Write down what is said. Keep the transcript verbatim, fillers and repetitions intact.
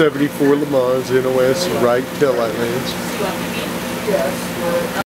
seventy-four Lemans N O S right taillight lamps.